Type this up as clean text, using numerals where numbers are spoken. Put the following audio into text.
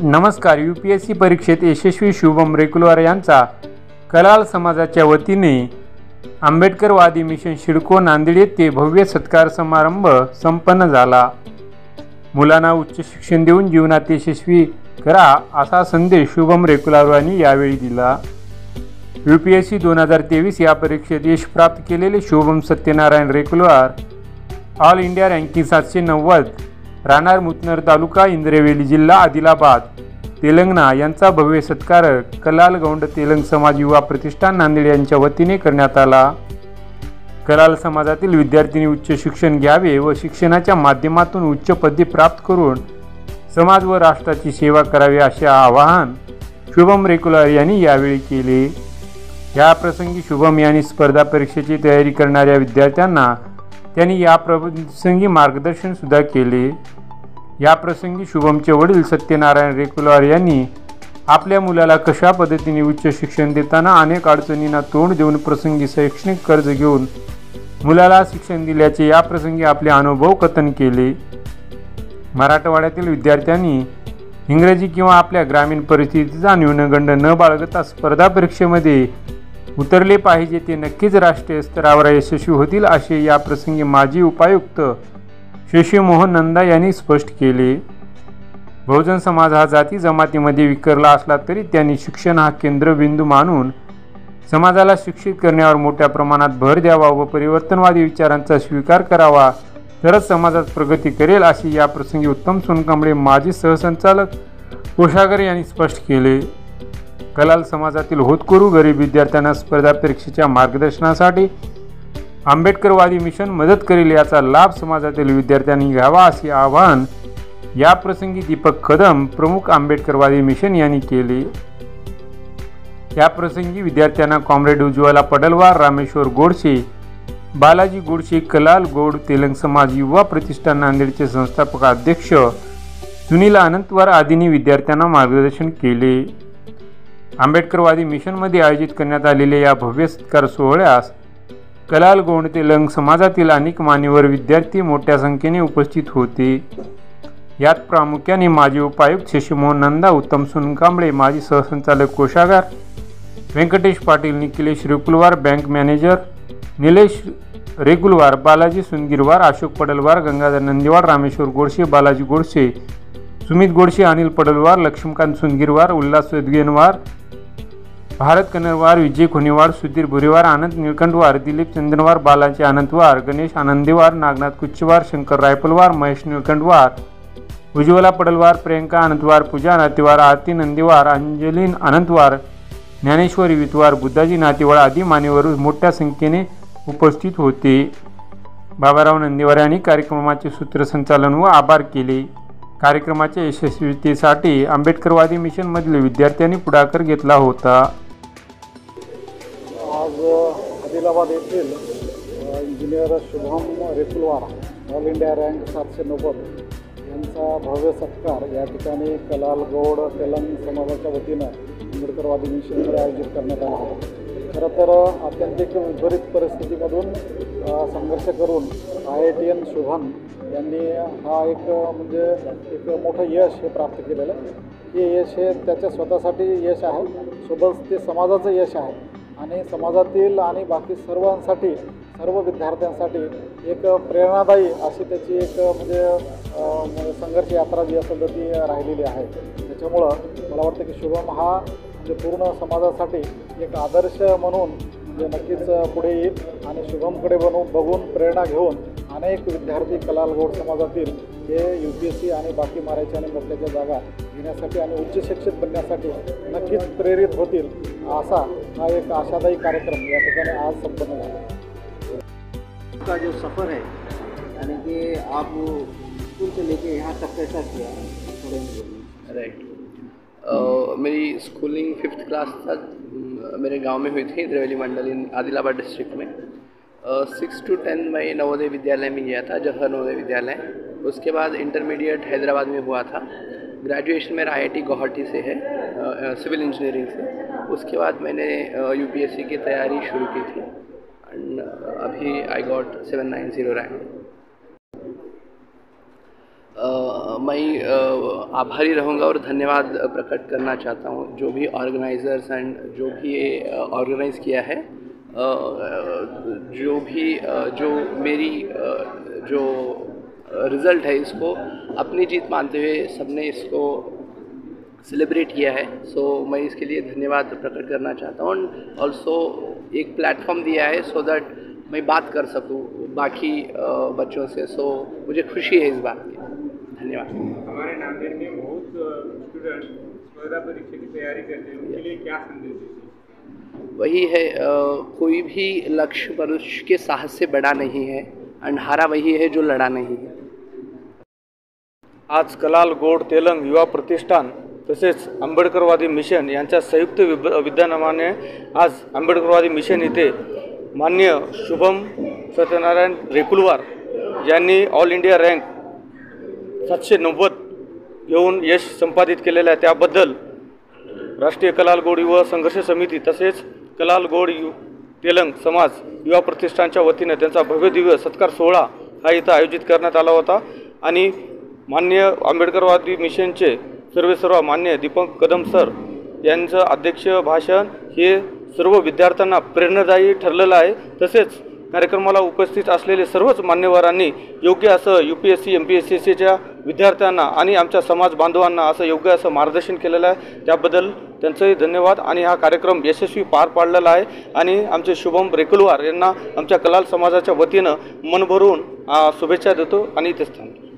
नमस्कार. UPSC परीक्षेत यशस्वी शुभम रेकुलवार यांचा कलाल समाजाच्या वतीने आंबेडकरवादी मिशन शिडको नांदेड येथे भव्य सत्कार समारंभ संपन्न झाला. मुलांना उच्च शिक्षण देऊन जीवनात यशस्वी करा असा संदेश शुभम रेकुलवार यांनी यावेळी दिला. UPSC 2023 या परीक्षेत यश प्राप्त केलेले Shubham Satyanarayan Rekulwar All India ranking 790, राहणार मुतनर तालुका इंद्रवेली जिल्हा आदिलाबाद तेलंगणा यांचा भव्य सत्कार कलाल गौंड तेलंग समाज युवा प्रतिष्ठान नांदेड यांच्या वतीने करण्यात आला. कलाल समाजातील विद्यार्थ्यांनी उच्च शिक्षण घ्यावे व शिक्षणाच्या माध्यमातून उच्च पदवी प्राप्त करून समाज व राष्ट्राची सेवा करावी असे आवाहन शुभम रेकुलवार यांनी यावेळी केले. या प्रसंगी शुभम यांनी स्पर्धा परीक्षेची तयारी करणाऱ्या विद्यार्थ्यांना त्यांनी या प्रसंगी मार्गदर्शन सुद्धा केले. या प्रसंगी शुभमचे वडील सत्यनारायण रेकुलवार यांनी आपल्या मुलाला कशा पद्धतीने उच्च शिक्षण देताना अनेक अडचणींना तोंड देऊन प्रसंगी शैक्षणिक कर्ज घेऊन मुलाला शिक्षण दिल्याचे या प्रसंगी आपले अनुभव कथन केले. मराठवाड्यातील विद्यार्थ्यांनी इंग्रजी किंवा आपल्या ग्रामीण परिस्थितीचा न्यूनगंड न बाळगता स्पर्धा परीक्षेमध्ये उतरले पाहिजे. ते नक्कीच राष्ट्रीय स्तरावर यशस्वी होतील असे या प्रसंगी माजी उपायुक्त शशीमोहन नंदा यांनी स्पष्ट केले. बहुजन समाज हा जाती जमातीमध्ये विखरला असला तरी त्यांनी शिक्षण हा केंद्रबिंदू मानून समाजाला शिक्षित करण्यावर मोठ्या प्रमाणात भर द्यावा व परिवर्तनवादी विचारांचा स्वीकार करावा तरच समाजात प्रगती करेल असे या प्रसंगी उत्तम सोनकांबळे माजी सहसंचालक कोषागार यांनी स्पष्ट केले. कलाल समाजातील होतकरू गरीब विद्यार्थ्यांना स्पर्धा परीक्षेच्या मार्गदर्शनासाठी आंबेडकरवादी मिशन मदत करेल. याचा लाभ समाजातील विद्यार्थ्यांनी घ्यावा असे आवाहन या प्रसंगी दीपक कदम प्रमुख आंबेडकरवादी मिशन यांनी केले. या प्रसंगी विद्यार्थ्यांना कॉम्रेड उज्ज्वला पडलवार, रामेश्वर गोडसे, बालाजी गोडसे, कलाल गौड तेलंग समाज युवा प्रतिष्ठान नांदेडचे संस्थापक अध्यक्ष सुनील अनंतवार आदींनी विद्यार्थ्यांना मार्गदर्शन केले. आंबेडकरवादी मिशनमध्ये आयोजित करण्यात आलेल्या या भव्य सत्कार सोहळ्यास कलाल गौंड तेलंग समाजातील अनेक मान्यवर विद्यार्थी मोठ्या संख्येने उपस्थित होते. यात प्रामुख्याने माजी उपायुक्त शशीमोहन नंदा, उत्तम सोनकांबळे, माजी सहसंचालक कोषागार व्यंकटेश पाटील, निखिलेश रेकुलवार, बँक मॅनेजर निलेश रेकुलवार, बालाजी सुनगिरवार, अशोक पडलवार, गंगाधर नंदीवार, रामेश्वर गोडसे, बालाजी गोडसे, सुमित गोडसे, अनिल पडलवार, लक्ष्मीकांत सुनगिरवार, उल्हास वेदगेनवार, भारत कनरवार, विजय खोनीवार, सुधीर भुरेवार, आनंद निळकंठवार, दिलीप चंदनवार, बालाजी आनंदवार, गणेश आनंदेवार, नागनाथ कुच्चवार, शंकर रायपलवार, महेश निळकंठवार, उज्ज्वला पडलवार, प्रियंका आनंदवार, पूजा नातेवार, आरती नंदीवार, अंजलीन आनंदवार, ज्ञानेश्वरी वितवार, बुद्धाजी नातेवार आदी मान्यवर मोठ्या संख्येने उपस्थित होते. बाबाराव नंदीवार यांनी कार्यक्रमाचे सूत्रसंचालन व आभार केले. कार्यक्रमाच्या यशस्वीतेसाठी आंबेडकरवादी मिशनमधील विद्यार्थ्यांनी पुढाकार घेतला होता. आज आदिलाबाद येथील engineer Shubham Rekulwar All India rank 790 यांचा भव्य सत्कार या ठिकाणी कलाल गौड तेलंग समाजाच्या वतीनं आंबेडकरवादी मिशनमध्ये आयोजित करण्यात आला आहे. खरं तर अत्यंतिक विपरीत परिस्थितीमधून संघर्ष करून IITN शुभम यांनी हा एक मोठं यश हे प्राप्त केलेलं आहे. हे यश हे त्याच्या स्वतःसाठी यश आहे, सोबत ते समाजाचं यश आहे आणि समाजातील आणि बाकी सर्वांसाठी, सर्व विद्यार्थ्यांसाठी एक प्रेरणादायी अशी त्याची एक संघर्ष यात्रा जी असेल तर ती राहिलेली आहे. त्याच्यामुळं मला वाटतं की शुभम हा पूर्ण समाजासाठी एक आदर्श म्हणून नक्कीच पुढे येईल आणि शुभमकडे बघून प्रेरणा घेऊन अनेक विद्यार्थी कलाल गौड समाजातील हे UPSC आणि बाकी मारायच्या आणि मोठ्याच्या जागा घेण्यासाठी आणि उच्च शिक्षित बनण्यासाठी नक्कीच प्रेरित होतील असा हा एक आशादायी कार्यक्रम या ठिकाणी आज संपन्न झाला. का जो सफ़र है यानी कि आप स्कूल से लेके यहाँ तक कैसा किया थोड़े राइट. मेरी स्कूलिंग 5th क्लास तक मेरे गांव में हुई थी, इंद्रवेली मंडल इन आदिलाबाद डिस्ट्रिक्ट में. 6 to 10 मैं नवोदय विद्यालय में गया था, जवाहर नवोदय विद्यालय. उसके बाद इंटरमीडिएट हैदराबाद में हुआ था. ग्रेजुएशन मेरा IIT गुवाहाटी से है, सिविल इंजीनियरिंग से. उसके बाद मैंने UPSC की तैयारी शुरू की थी एंड अभी आई गॉट 790 रैंक. मैं आभारी रहूँगा और धन्यवाद प्रकट करना चाहता हूँ जो भी ऑर्गेनाइज़र्स एंड जो भी ये ऑर्गेनाइज़ किया है, जो मेरी जो रिज़ल्ट है इसको अपनी जीत मानते हुए सबने इसको सेलिब्रेट किया है। सो मैं इसके लिए धन्यवाद प्रकट करना चाहता हूँ। ऑल्सो एक प्लेटफॉर्म दिया है सो दैट मैं बात कर सकूँ बाकी बच्चों से। सो मुझे खुशी है इस बात की। धन्यवाद। हमारे नांदेड़ में बहुत स्टूडेंट स्पर्धा परीक्षा की तैयारी करते हैं, उनके लिए क्या संदेश देते? वही है, कोई भी लक्ष्य मनुष्य के साहस से बड़ा नहीं है, हारा वही है जो लड़ा नहीं है। आज कलाल गौड तेलंग युवा प्रतिष्ठान तसेच आंबेडकरवादी मिशन यांच्या संयुक्त विद्यमाने आज आंबेडकरवादी मिशन इथे मान्य शुभम सत्यनारायण रेकुलवार यांनी ऑल इंडिया रँक 790 येऊन यश संपादित केलेलं आहे। त्याबद्दल राष्ट्रीय कलाल गौड युवा संघर्ष समिती तसेच कलाल गौड तेलंग समाज युवा प्रतिष्ठानच्या वतीने त्यांचा भव्य दिव्य सत्कार सोहळा हा इथं आयोजित करण्यात आला होता आणि मान्य आंबेडकरवादी मिशनचे सर्व मान्य दीपक कदम सर यांचं अध्यक्ष भाषण हे सर्व विद्यार्थ्यांना प्रेरणादायी ठरलेलं आहे। तसेच कार्यक्रमाला उपस्थित असलेले सर्वच मान्यवरांनी योग्य असं UPSC MPSCच्या विद्यार्थ्यांना आणि आमच्या समाज बांधवांना असं योग्य असं मार्गदर्शन केलेलं आहे। त्याबद्दल त्यांचेही धन्यवाद आणि हा कार्यक्रम यशस्वी पार पाडलेला आहे आणि आमचे शुभम रेकुलवार यांना आमच्या कलाल समाजाच्या वतीनं मन भरून शुभेच्छा देतो आणि इथेच थांबतो।